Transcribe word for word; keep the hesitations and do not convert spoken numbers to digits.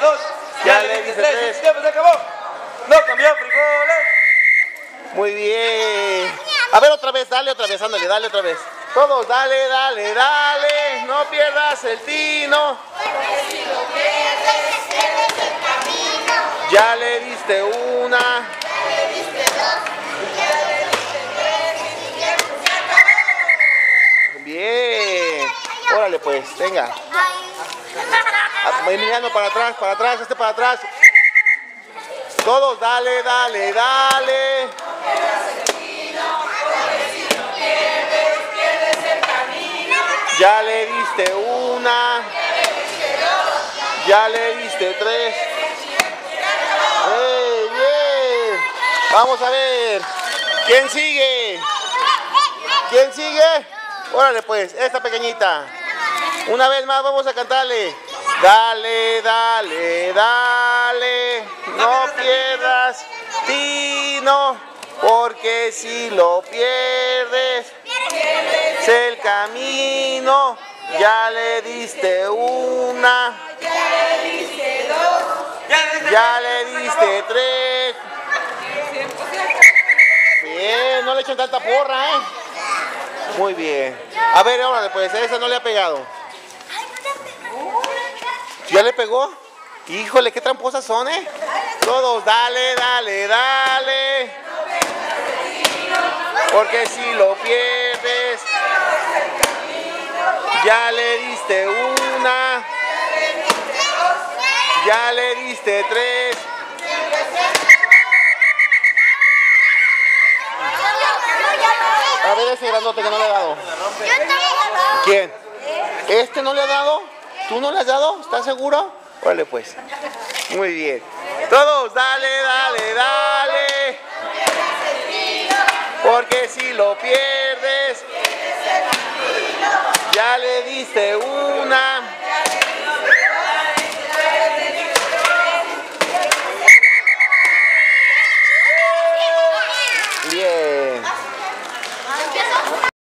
dos. Ya le diste tres. ¡Tiempo se acabó! ¡No cambió frijoles! Muy bien. A ver, otra vez, dale otra vez, ándale, dale otra vez. Todos, dale, dale, dale. No pierdas el tino. Porque si lo pierdes, pierdes el camino. Ya le diste una. Ya le diste dos. Ya le diste tres. Y tiempo se acabó. Bien. Órale pues, venga. Emiliano, para atrás, para atrás, este para atrás. Todos, dale, dale, dale. Ya le diste una. Ya le diste tres. ¡Hey, bien! Vamos a ver. ¿Quién sigue? ¿Quién sigue? Órale pues, esta pequeñita. Una vez más vamos a cantarle. Dale, dale, dale. No pierdas tino, porque si lo pierdes, pierdes el camino. Ya le diste una. Ya le diste dos. Ya le diste tres. Bien, no le echen tanta porra, ¿eh? Muy bien. A ver, ahora pues, esa no le ha pegado. ¿Ya le pegó? Híjole, qué tramposas son, ¿eh? Todos, dale, dale, dale. Porque si lo pierdes, ya le diste una. Ya le diste tres. A ver ese grandote que no le ha dado. ¿Quién? ¿Este no le ha dado? ¿Tú no le has dado? ¿Estás seguro? Órale pues. Muy bien. Todos, dale, dale, dale. Porque si lo pierdes, ya le diste una.